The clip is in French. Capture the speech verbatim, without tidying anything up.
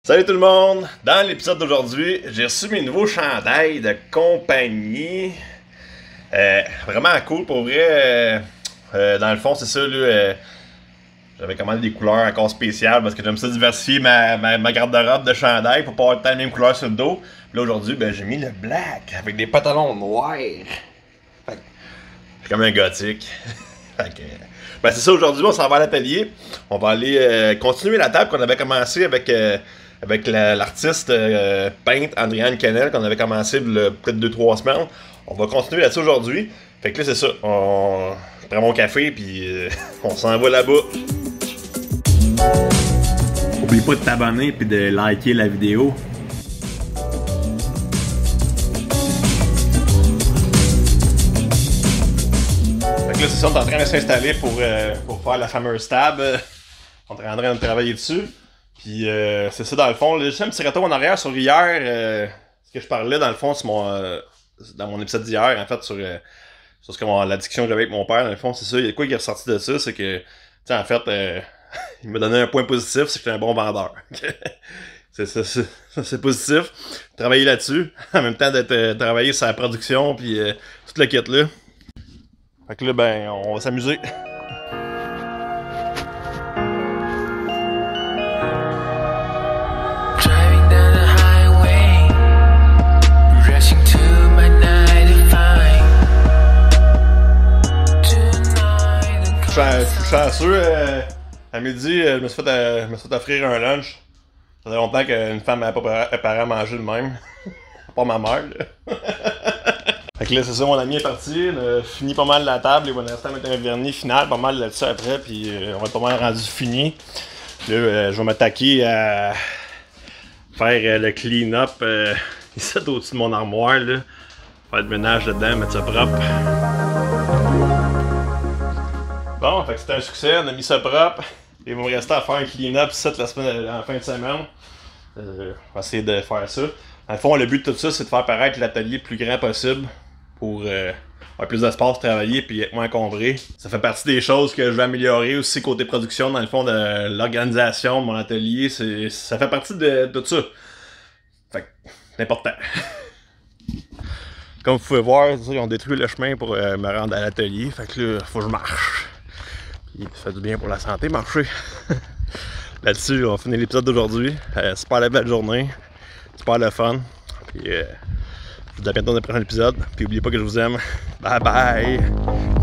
Salut tout le monde! Dans l'épisode d'aujourd'hui, j'ai reçu mes nouveaux chandails de compagnie. Euh, vraiment cool pour vrai. Euh, euh, dans le fond, c'est ça, là. Euh, J'avais commandé des couleurs encore spéciales parce que j'aime ça diversifier ma, ma, ma garde-robe de chandail pour pas avoir tant les mêmes couleurs sur le dos. Là aujourd'hui, ben, j'ai mis le black avec des pantalons noirs. Fait que, je suis comme un gothique. Fait que, ben c'est ça, aujourd'hui on s'en va à l'atelier. On va aller euh, continuer la table qu'on avait commencé avec, euh, avec l'artiste euh, peintre Andréane Canel qu'on avait commencé peut-être deux trois semaines. On va continuer là-dessus aujourd'hui. Fait que là c'est ça, on... je prends mon café puis euh, on s'en va là-bas. Oublie pas de t'abonner et de liker la vidéo. Fait que là c'est ça, on est en train de s'installer pour, euh, pour faire la fameuse table. On est en train de travailler dessus. Puis euh, c'est ça dans le fond. Là, j'ai un petit retour en arrière sur hier. Euh, ce que je parlais dans le fond, c'est mon, euh, dans mon épisode d'hier, en fait, sur, euh, sur ce que mon, la discussion que j'avais avec mon père. Dans le fond, c'est ça. Il y a quoi qui est ressorti de ça, c'est que, tu sais, en fait, euh, il m'a donné un point positif, c'est que j'étais un bon vendeur. C'est positif. Travailler là-dessus, en même temps d'être euh, travailler sur la production, puis euh, tout le kit là. Fait que là, ben, on va s'amuser. Je suis chanceux. Euh, à midi, euh, je me suis fait, euh, je me suis fait offrir un lunch. Ça fait longtemps qu'une femme n'a pas préparé à manger de même. Pas ma mère, là. Fait que là, c'est ça, mon ami est parti. On a fini pas mal la table. Il va nous rester à mettre un vernis final, pas mal là-dessus après. Puis euh, on va être pas mal rendu fini. Là, euh, je vais m'attaquer à faire euh, le clean-up euh, ici au-dessus de mon armoire. Là. Faire le ménage dedans, mettre ça propre. Bon, fait que c'était un succès, on a mis ça propre. Il va me rester à faire un clean-up ici la semaine, en fin de semaine. Euh, on va essayer de faire ça. Dans le fond, le but de tout ça, c'est de faire paraître l'atelier le plus grand possible pour euh, avoir plus d'espace pour travailler et être moins encombré. Ça fait partie des choses que je vais améliorer aussi côté production, dans le fond, de l'organisation de mon atelier. Ça fait partie de, de tout ça. Fait que c'est important. Comme vous pouvez voir, ils ont détruit le chemin pour euh, me rendre à l'atelier. Fait que là, faut que je marche. Puis ça fait du bien pour la santé, marcher. Là-dessus, on finit l'épisode d'aujourd'hui. Euh, super la belle journée. Super le fun. Puis euh, je vous dis à bientôt dans le prochain épisode. Puis n'oubliez pas que je vous aime. Bye bye!